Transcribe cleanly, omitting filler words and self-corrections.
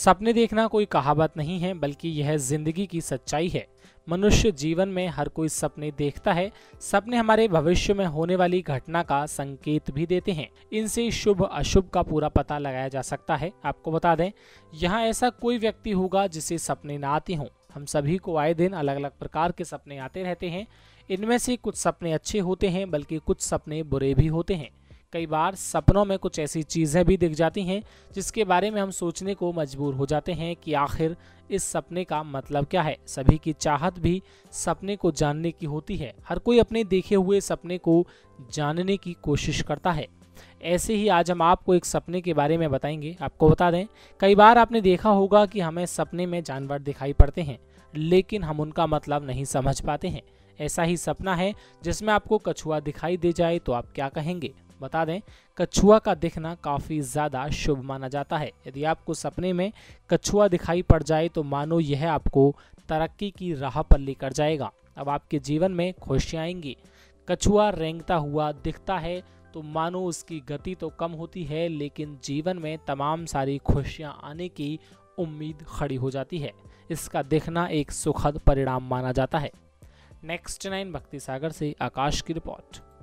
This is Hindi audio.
सपने देखना कोई कहावत नहीं है, बल्कि यह जिंदगी की सच्चाई है। मनुष्य जीवन में हर कोई सपने देखता है। सपने हमारे भविष्य में होने वाली घटना का संकेत भी देते हैं। इनसे शुभ अशुभ का पूरा पता लगाया जा सकता है। आपको बता दें, यहाँ ऐसा कोई व्यक्ति होगा जिसे सपने ना आते हों। हम सभी को आए दिन अलग अलग प्रकार के सपने आते रहते हैं। इनमें से कुछ सपने अच्छे होते हैं, बल्कि कुछ सपने बुरे भी होते हैं। कई बार सपनों में कुछ ऐसी चीज़ें भी दिख जाती हैं जिसके बारे में हम सोचने को मजबूर हो जाते हैं कि आखिर इस सपने का मतलब क्या है। सभी की चाहत भी सपने को जानने की होती है। हर कोई अपने देखे हुए सपने को जानने की कोशिश करता है। ऐसे ही आज हम आपको एक सपने के बारे में बताएंगे। आपको बता दें, कई बार आपने देखा होगा कि हमें सपने में जानवर दिखाई पड़ते हैं, लेकिन हम उनका मतलब नहीं समझ पाते हैं। ऐसा ही सपना है जिसमें आपको कछुआ दिखाई दे जाए तो आप क्या कहेंगे? बता दें, कछुआ का दिखना काफ़ी ज़्यादा शुभ माना जाता है। यदि आपको सपने में कछुआ दिखाई पड़ जाए तो मानो यह आपको तरक्की की राह पर लेकर जाएगा। अब आपके जीवन में खुशियाँ आएंगी। कछुआ रेंगता हुआ दिखता है तो मानो उसकी गति तो कम होती है, लेकिन जीवन में तमाम सारी खुशियाँ आने की उम्मीद खड़ी हो जाती है। इसका दिखना एक सुखद परिणाम माना जाता है। नेक्स्ट 9 भक्ति सागर से आकाश की रिपोर्ट।